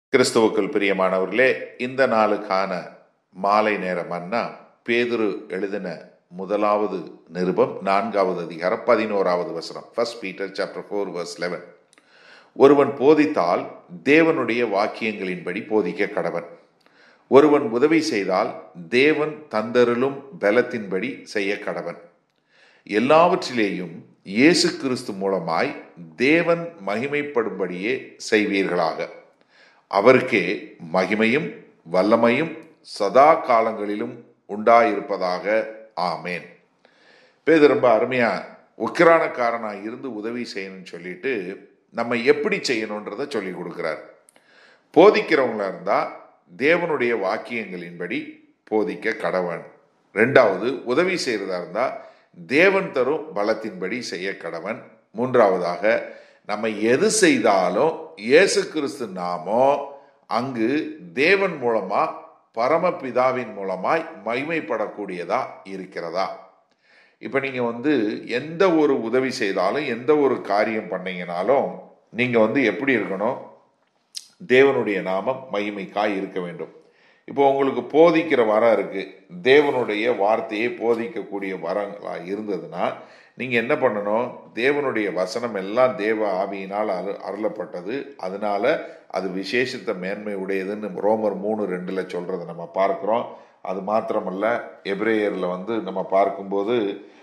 கிறிஸ்துவுக்குள் பிரியமானவர்களே, இந்த நாளுக்கான மாலை நேர மன்னா பேதுரு எழுதின முதலாவது நிருபம் 4வது அதிகாரம் 11வது வசனம். 1 Peter chapter 4 verse 11. ஒருவன் போதித்தால் தேவனுடைய வாக்கியங்களின்படி போதிக்க கடவன். ஒருவன் உதவி செய்தால் தேவன் தந்தருளும் பலத்தின்படி செய்ய கடவன். எல்லாவற்றிலேயும் இயேசு கிறிஸ்து மூலமாய் தேவன் மகிமைப்படும்படியே செய்வீர்களாக. அவருக்கே மகிமையும் வல்லமையும் சதா காலங்களிலும் உண்டாயிருப்பதாக. ஆமேன். பேதுரு ரொம்ப அருமையா உக்கிரானக்காரனா இருந்து உதவி செய்யணும்னு சொல்லிட்டு நம்ம எப்படி செய்யணுன்றதை சொல்லி கொடுக்கிறார். போதிக்கிறவங்களா இருந்தா தேவனுடைய வாக்கியங்களின்படி போதிக்க கடவன். ரெண்டாவது, உதவி செய்யறதா இருந்தா தேவன் தரும் பலத்தின்படி செய்ய கடவன். மூன்றாவதாக, நம்ம எது செய்தாலும் இயேசு கிறிஸ்து நாமோ அங்கு தேவன் மூலமா பரமபிதாவின் மூலமாய் மகிமைப்படக்கூடியதா இருக்கிறதா. இப்ப நீங்க எந்த ஒரு உதவி செய்தாலும் எந்த ஒரு காரியம் பண்ணீங்கனாலும் நீங்க எப்படி இருக்கணும்? தேவனுடைய நாமம் மகிமைக்காய் இருக்க வேண்டும். இப்போ உங்களுக்கு போதிக்கிற வரம் இருக்கு, தேவனுடைய வார்த்தையை போதிக்கக்கூடிய வரங்களா இருந்ததுன்னா நீங்க என்ன பண்ணணும்? தேவனுடைய வசனம் எல்லாம் தேவ ஆவியினால் அருளப்பட்டது, அதனால அது விசேஷத்த மேன்மை உடையதுன்னு ரோமர் 3:2 சொல்றதை நம்ம பார்க்கிறோம். அது மாத்திரமல்ல, எபிரேயர்ல நம்ம பார்க்கும்போது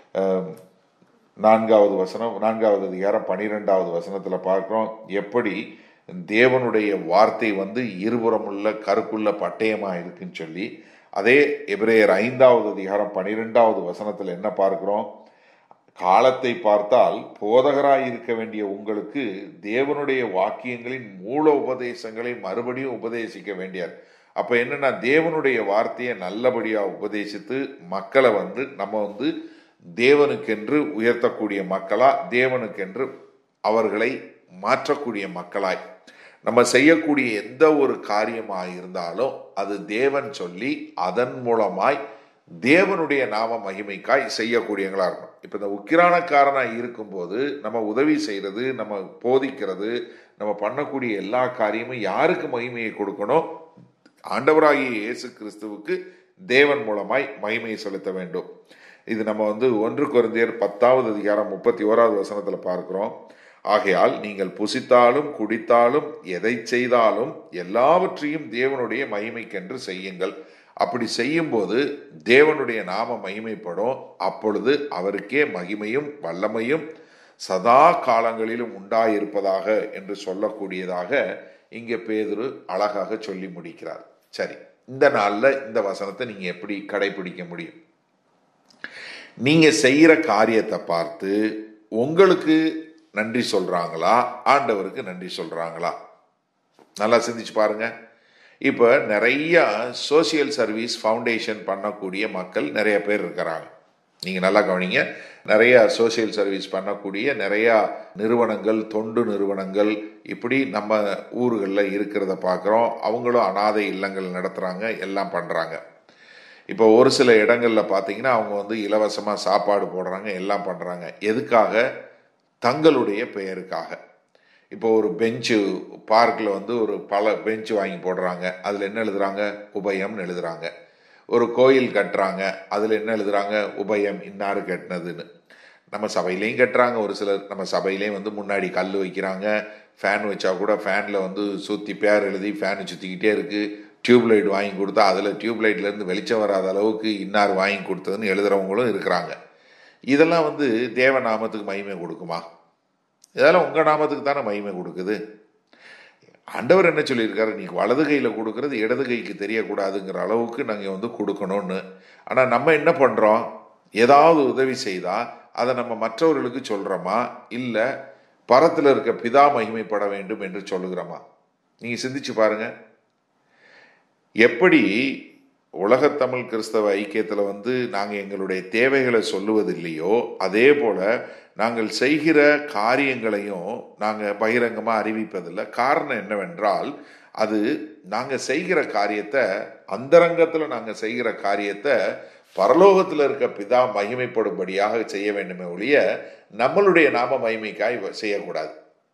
4வது வசனம் 4வது அதிகாரம் 12வது வசனத்துல பார்க்கிறோம் எப்படி தேவனுடைய வார்த்தை இருபுறமுள்ள கருக்குள்ள பட்டயமா இருக்குன்னு சொல்லி. அதே எபிரேயர் 5வது அதிகாரம் 12வது வசனத்துல என்ன பார்க்கிறோம்? காலத்தை பார்த்தால் போதகராய் இருக்க வேண்டிய உங்களுக்கு தேவனுடைய வாக்கியங்களின் மூல உபதேசங்களை மறுபடியும் உபதேசிக்க வேண்டியார். அப்ப என்னன்னா, தேவனுடைய வார்த்தையை நல்லபடியா உபதேசித்து மக்களை நம்ம தேவனுக்கென்று உயர்த்தக்கூடிய மக்களா, தேவனுக்கென்று அவர்களை மாற்றக்கூடிய மக்களாய் நம்ம செய்யக்கூடிய எந்த ஒரு காரியமாக இருந்தாலும் அது தேவன் சொல்லி அதன் மூலமாய் தேவனுடைய நாம மகிமைக்காய் செய்யக்கூடியவங்களா இருக்கணும். இப்ப இந்த உக்கிரானக்காரனாய் இருக்கும்போது நம்ம உதவி செய்யறது, நம்ம போதிக்கிறது, நம்ம பண்ணக்கூடிய எல்லா காரியமும் யாருக்கு மகிமையை கொடுக்கணும்? ஆண்டவராகிய இயேசு கிறிஸ்துவுக்கு தேவன் மூலமாய் மகிமையை செலுத்த வேண்டும். இது நம்ம 1 கொரிந்தியர் 10வது அதிகாரம் 31வது வசனத்துல பார்க்கிறோம். ஆகையால் நீங்கள் புசித்தாலும் குடித்தாலும் எதை செய்தாலும் எல்லாவற்றையும் தேவனுடைய மகிமைக்கென்று செய்யுங்கள். அப்படி செய்யும் போது தேவனுடைய நாம மகிமைப்படும். அப்பொழுது அவருக்கே மகிமையும் வல்லமையும் சதா காலங்களிலும் உண்டாயிருப்பதாக என்று சொல்லக்கூடியதாக இங்கே பேதுரு அழகாக சொல்லி முடிக்கிறார். சரி, இந்த நாள்ல இந்த வசனத்தை நீங்க எப்படி கடைபிடிக்க முடியும்? நீங்க செய்யற காரியத்தை பார்த்து உங்களுக்கு நன்றி சொல்றாங்களா, ஆண்டவருக்கு நன்றி சொல்றாங்களா? நல்லா சிந்திச்சு பாருங்க. இப்ப நிறைய சோசியல் சர்வீஸ் ஃபவுண்டேஷன் பண்ணக்கூடிய மக்கள் நிறைய பேர் இருக்கிறாங்க. நீங்க நல்லா கவனிங்க. நிறைய சோசியல் சர்வீஸ் பண்ணக்கூடிய நிறைய நிறுவனங்கள், தொண்டு நிறுவனங்கள் இப்படி நம்ம ஊர்களில் இருக்கிறத பார்க்குறோம். அவங்களும் அனாதை இல்லங்கள் நடத்துறாங்க, எல்லாம் பண்றாங்க. இப்போ ஒரு சில இடங்கள்ல பார்த்தீங்கன்னா அவங்க இலவசமாக சாப்பாடு போடுறாங்க, எல்லாம் பண்றாங்க. எதுக்காக? தங்களுடைய பெயருக்காக. இப்போ ஒரு பெஞ்சு பார்க்கில் ஒரு பல பெஞ்சு வாங்கி போடுறாங்க, அதில் என்ன எழுதுறாங்க? உபயம்னு எழுதுறாங்க. ஒரு கோயில் கட்டுறாங்க, அதில் என்ன எழுதுறாங்க? உபயம், இன்னாரு கட்டினதுன்னு. நம்ம சபையிலையும் கட்டுறாங்க. ஒரு சிலர் நம்ம சபையிலையும் முன்னாடி கல் வைக்கிறாங்க. ஃபேன் வச்சா கூட ஃபேனில் சுற்றி பேர் எழுதி ஃபேனு சுற்றிக்கிட்டே இருக்கு. டியூப்லைட் வாங்கி கொடுத்தா அதில் டியூப்லைட்லேருந்து வெளிச்சம் வராத அளவுக்கு இன்னார் வாங்கி கொடுத்ததுன்னு எழுதுறவங்களும் இருக்கிறாங்க. இதெல்லாம் தேவ நாமத்துக்கு மகிமை கொடுக்குமா? இதெல்லாம் உங்க நாமத்துக்கு தானே மகிமை கொடுக்குது. ஆண்டவர் என்ன சொல்லியிருக்காரு? நீ வலது கையில கொடுக்கறது இடது கைக்கு தெரியக்கூடாதுங்கிற அளவுக்கு நாங்கள் கொடுக்கணும்னு. ஆனா நம்ம என்ன பண்றோம்? ஏதாவது உதவி செய்தா அதை நம்ம மற்றவர்களுக்கு சொல்றோமா, இல்ல பரத்துல இருக்க பிதா மகிமைப்பட வேண்டும் என்று சொல்லுகிறோமா? நீங்க சிந்திச்சு பாருங்க. எப்படி உலகத்தமிழ் கிறிஸ்தவ ஐக்கியத்தில் நாங்கள் எங்களுடைய தேவைகளை சொல்லுவதில்லையோ, அதே போல நாங்கள் செய்கிற காரியங்களையும் நாங்கள் பகிரங்கமாக அறிவிப்பதில்லை. காரணம் என்னவென்றால், அது நாங்கள் செய்கிற காரியத்தை, அந்தரங்கத்தில் நாங்கள் செய்கிற காரியத்தை பரலோகத்தில் இருக்க பிதா மகிமைப்படும்படியாக செய்ய வேண்டுமே ஒழிய நம்மளுடைய நாம மகிமைக்காய் செய்யக்கூடாது.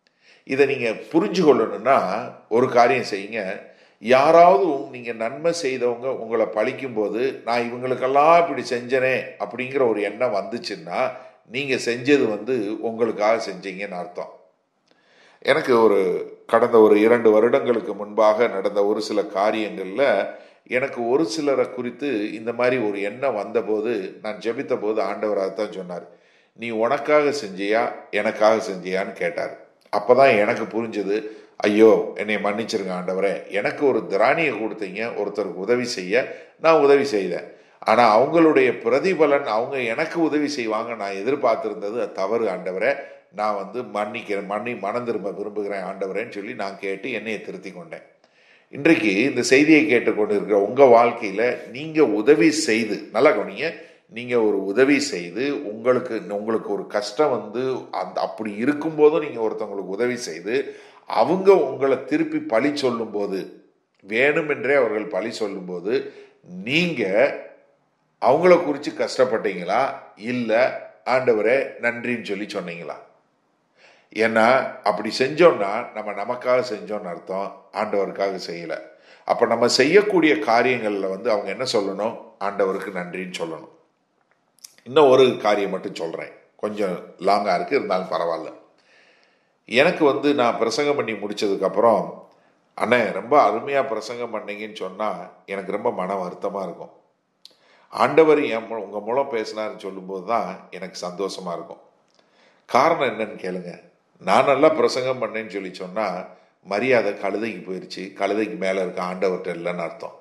இதை நீங்கள் புரிஞ்சு கொள்ளணும்னா ஒரு காரியம் செய்யுங்க. யாராவது நீங்கள் நன்மை செய்தவங்க உங்களை பழிக்கும் போது, நான் இவங்களுக்கெல்லாம் இப்படி செஞ்சனே அப்படிங்கிற ஒரு எண்ணம் வந்துச்சுன்னா, நீங்கள் செஞ்சது உங்களுக்காக செஞ்சீங்கன்னு அர்த்தம். எனக்கு கடந்த 2 வருடங்களுக்கு முன்பாக நடந்த ஒரு சில காரியங்களில் எனக்கு ஒரு சிலரை குறித்து இந்த மாதிரி ஒரு எண்ணம் வந்தபோது, நான் ஜெபித்த போது ஆண்டவர் அதான் சொன்னார். நீ உனக்காக செஞ்சியா எனக்காக செஞ்சியான்னு கேட்டார். அப்போதான் எனக்கு புரிஞ்சது, ஐயோ என்னை மன்னிச்சிருங்க ஆண்டவரே, எனக்கு ஒரு திராணியை கொடுத்தீங்க ஒருத்தருக்கு உதவி செய்ய, நான் உதவி செய்தேன். ஆனால் அவங்களுடைய பிரதிபலன் அவங்க எனக்கு உதவி செய்வாங்க நான் எதிர்பார்த்துருந்தது தவறு ஆண்டவரே, நான் மன்னிக்கிறேன், மனம் திரும்ப விரும்புகிறேன் ஆண்டவரேன்னு சொல்லி நான் கேட்டு என்னையை திருத்தி கொண்டேன். இன்றைக்கு இந்த செய்தியை கேட்டுக்கொண்டு இருக்கிற உங்கள் வாழ்க்கையில் நீங்கள் உதவி செய்து, நல்லா கவனிங்க, நீங்கள் ஒரு உதவி செய்து உங்களுக்கு ஒரு கஷ்டம் அப்படி இருக்கும்போதும் நீங்கள் ஒருத்தவங்களுக்கு உதவி செய்து அவங்க உங்களை திருப்பி பழி சொல்லும்போது, வேணுமென்றே அவர்கள் பழி சொல்லும்போது, நீங்கள் அவங்கள குறித்து கஷ்டப்பட்டீங்களா, இல்லை ஆண்டவரே நன்றின்னு சொல்லி சொன்னீங்களா? ஏன்னா அப்படி செஞ்சோம்னா நமக்காக செஞ்சோன்னு அர்த்தம், ஆண்டவருக்காக செய்யலை. அப்போ நம்ம செய்யக்கூடிய காரியங்களில் அவங்க என்ன சொல்லணும்? ஆண்டவருக்கு நன்றின்னு சொல்லணும். இன்னும் ஒரு காரியம் மட்டும் சொல்கிறேன், கொஞ்சம் லாங்காக இருக்குது, இருந்தாலும் பரவாயில்ல. எனக்கு நான் பிரசங்கம் பண்ணி முடித்ததுக்கப்புறம், அண்ணே ரொம்ப அருமையாக பிரசங்கம் பண்ணீங்கன்னு சொன்னால் எனக்கு ரொம்ப மன வருத்தமாக இருக்கும். ஆண்டவர் உங்கள் மூலம் பேசினார்னு சொல்லும்போது தான் எனக்கு சந்தோஷமாக இருக்கும். காரணம் என்னன்னு கேளுங்க. நான் நல்லா பிரசங்கம் பண்ணேன்னு சொல்லி சொன்னால் மரியாதை கழுதைக்கு போயிடுச்சு, கழுதைக்கு மேலே இருக்க ஆண்டவர்கிட்ட இல்லைன்னு அர்த்தம்.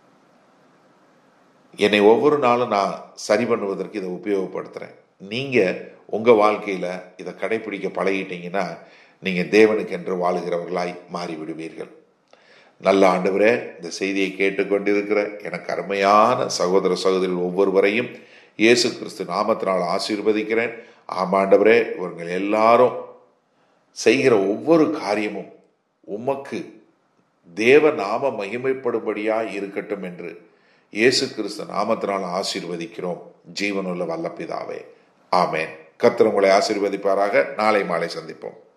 என்னை ஒவ்வொரு நாளும் நான் சரி பண்ணுவதற்கு இதை உபயோகப்படுத்துகிறேன். நீங்கள் உங்கள் வாழ்க்கையில் இதை கடைப்பிடிக்க பழகிட்டீங்கன்னா நீங்கள் தேவனுக்கு என்று வாழுகிறவர்களாய் மாறிவிடுவீர்கள். நல்ல ஆண்டவரே, இந்த செய்தியை கேட்டுக்கொண்டிருக்கிற எனக்கு அருமையான சகோதர சகோதரிகள் ஒவ்வொருவரையும் இயேசு கிறிஸ்து நாமத்தினால் ஆசீர்வதிக்கிறேன். ஆமாண்டவரே, இவர்கள் எல்லாரும் செய்கிற ஒவ்வொரு காரியமும் உமக்கு தேவ நாம மகிமைப்படும்படியாய் இருக்கட்டும் என்று இயேசு கிறிஸ்து நாமத்தினால் ஆசீர்வதிக்கிறோம் ஜீவனுள்ள வல்ல பிதாவே, ஆமேன். கர்த்தர் உங்களை ஆசீர்வதிப்பாராக. நாளை மாலை சந்திப்போம்.